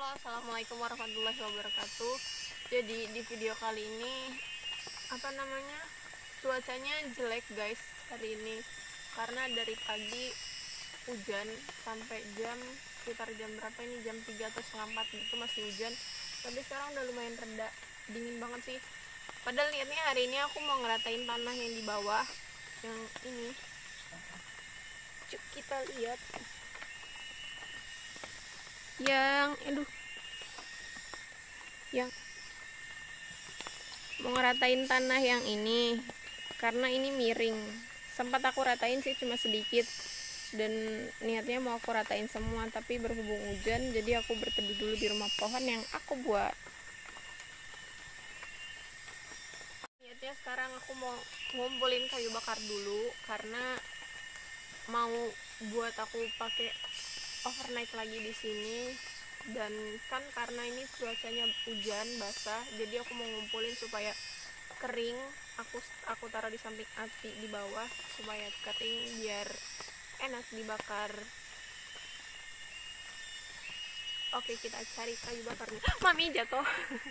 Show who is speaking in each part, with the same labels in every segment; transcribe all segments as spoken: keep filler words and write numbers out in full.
Speaker 1: Assalamualaikum warahmatullahi wabarakatuh. Jadi di video kali ini apa namanya cuacanya jelek guys hari ini, karena dari pagi hujan sampai jam sekitar jam berapa ini, jam tiga atau setengah empat itu masih hujan, tapi sekarang udah lumayan reda, dingin banget sih. Padahal niatnya hari ini aku mau ngeratain tanah yang di bawah yang ini. Cuk, kita lihat yang aduh yang mau ngeratain tanah yang ini karena ini miring. Sempat aku ratain sih cuma sedikit, dan niatnya mau aku ratain semua, tapi berhubung hujan jadi aku berteduh dulu di rumah pohon yang aku buat. Niatnya sekarang aku mau ngumpulin kayu bakar dulu karena mau buat aku pakai overnight lagi di sini. Dan kan karena ini cuacanya hujan basah, jadi aku mau ngumpulin supaya kering. Aku aku taruh di samping api di bawah supaya kering biar enak dibakar. Oke, kita cari kayu bakarnya. Mami jatuh.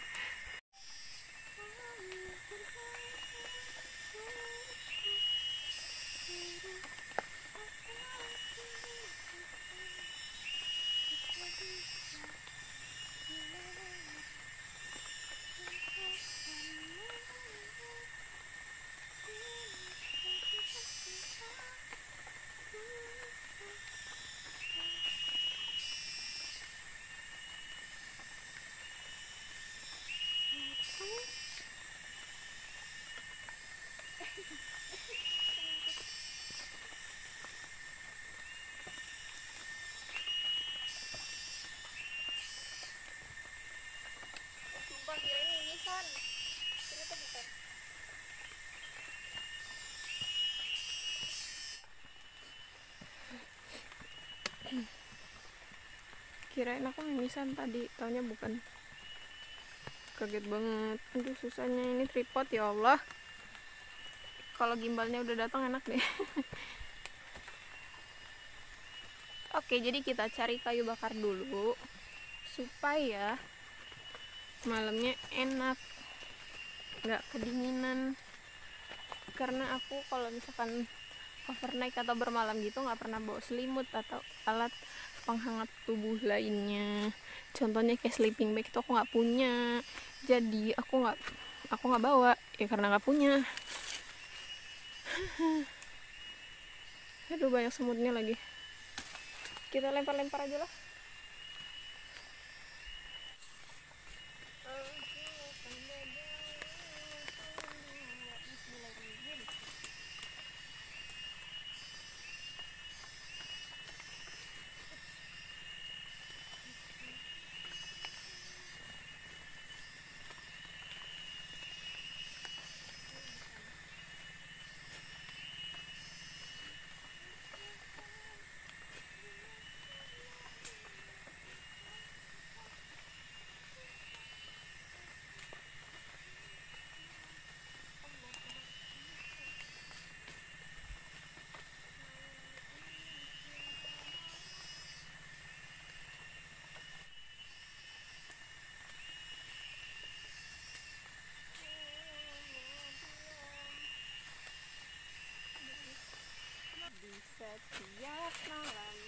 Speaker 1: Sumpah kirain mimisan, ternyata bukan. Kirain aku mimisan tadi, taunya bukan. Kaget banget. Aduh, susahnya ini tripod, ya Allah. Kalau gimbalnya udah datang enak deh. Oke, jadi kita cari kayu bakar dulu supaya malamnya enak, nggak kedinginan. Karena aku kalau misalkan overnight atau bermalam gitu nggak pernah bawa selimut atau alat penghangat tubuh lainnya. Contohnya kayak sleeping bag itu aku nggak punya, jadi aku nggak aku nggak bawa ya karena nggak punya. Aduh, banyak semutnya lagi. Kita lempar-lempar aja lah. Di setiap malam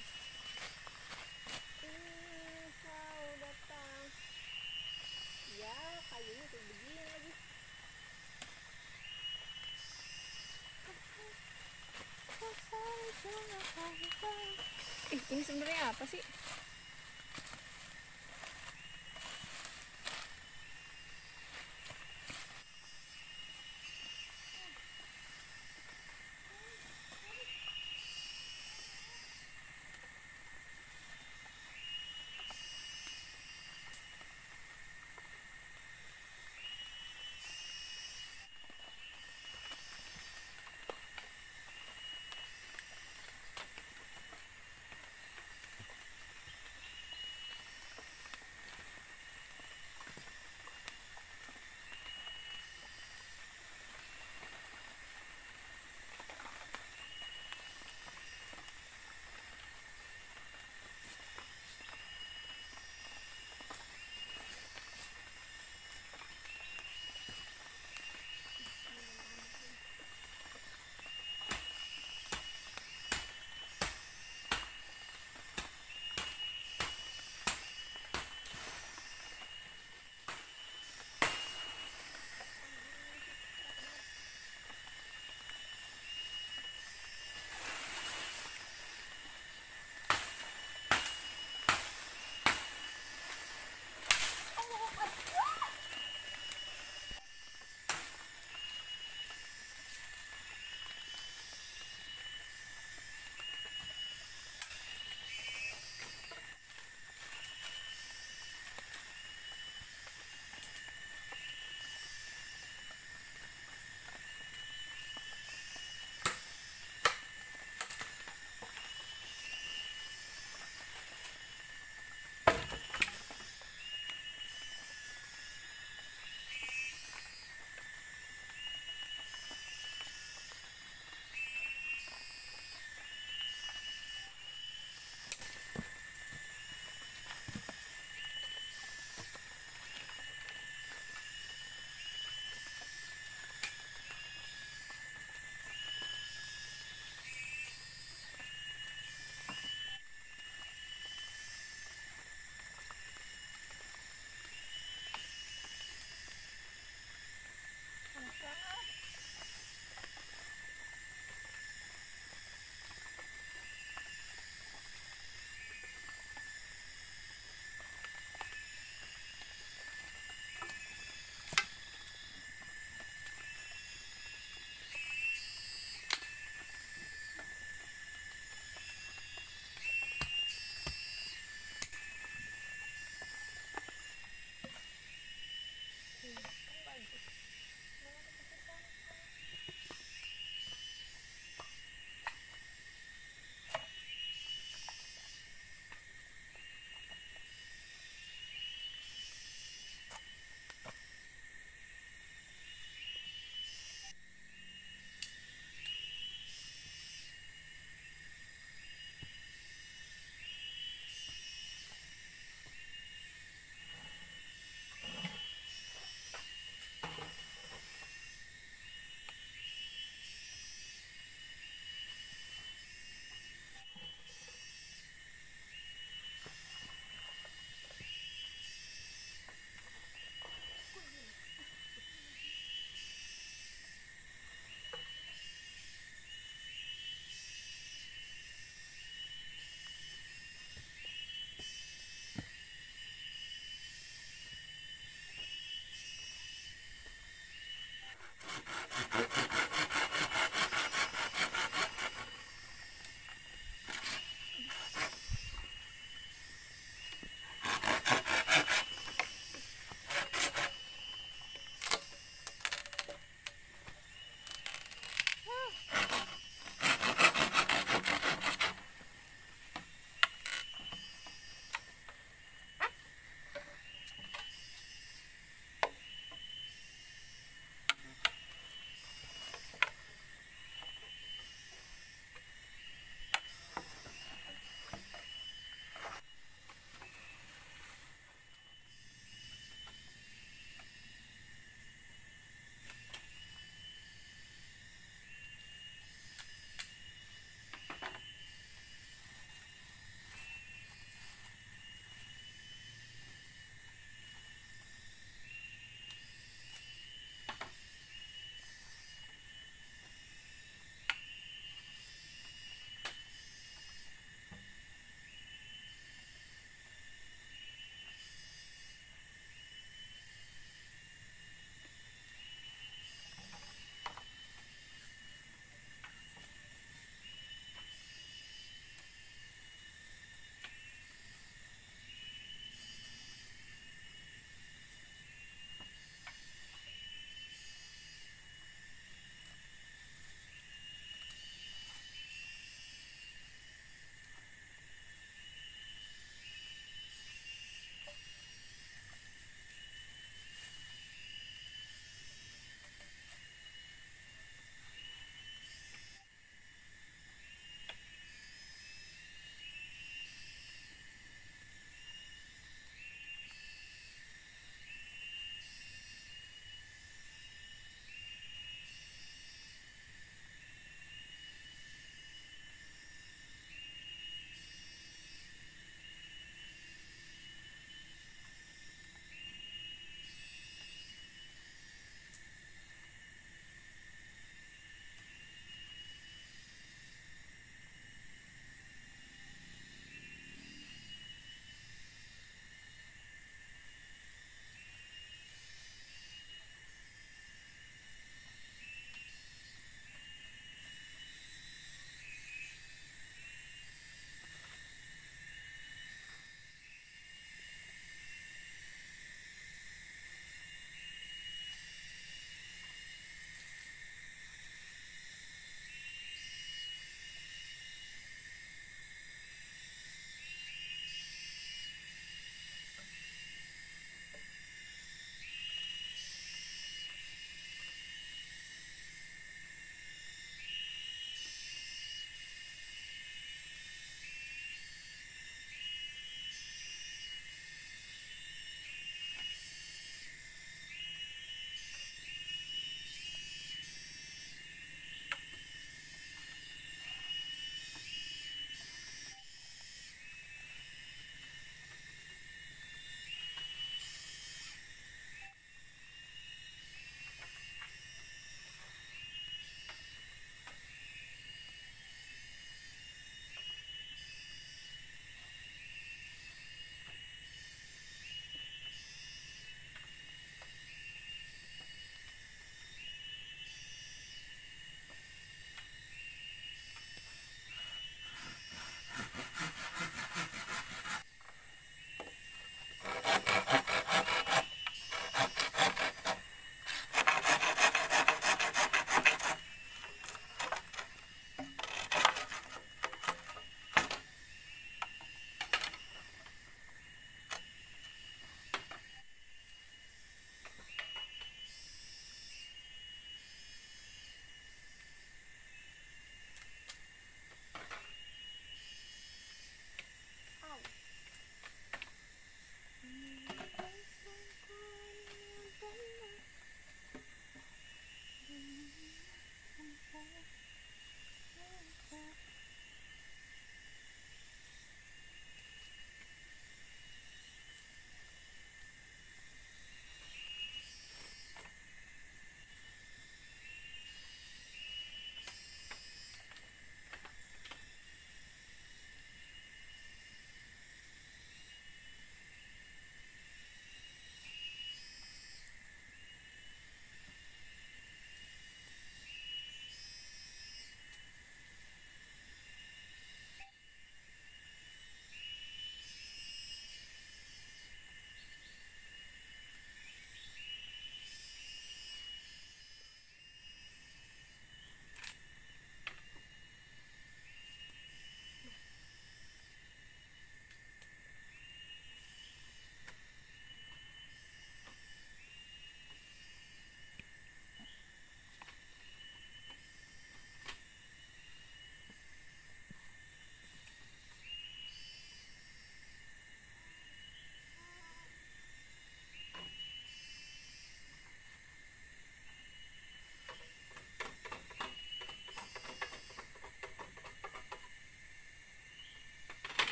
Speaker 1: ini kau datang. Ya, kayunya kayak begini lagi. Ih, ini sebenarnya apa sih?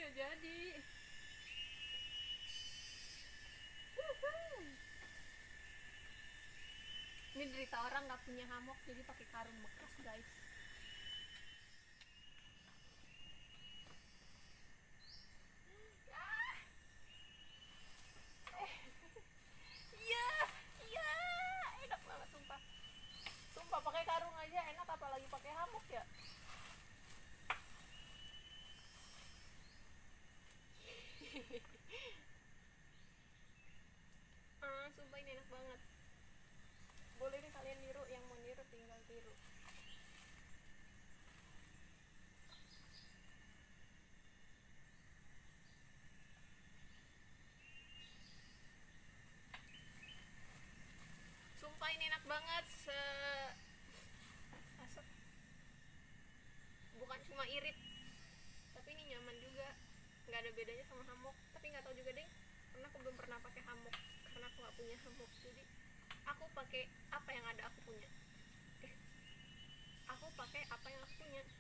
Speaker 1: nggak jadi. Ini derita orang nggak punya hammock jadi pakai karung bekas guys. Iya, iya, enak banget sumpah. Sumpah pakai karung aja enak, apalagi pakai hammock ya. Ah, sumpah ini enak banget. Boleh nih kalian niru, yang mau niru tinggal tiru. Sumpah ini enak banget, se asap. Bukan cuma irit, tapi ini nyaman juga. Nggak ada bedanya sama hammock, tapi nggak tahu juga deh, karena aku belum pernah pakai hammock karena aku nggak punya hammock. Jadi aku pakai apa yang ada aku punya. Eh, aku pakai apa yang aku punya.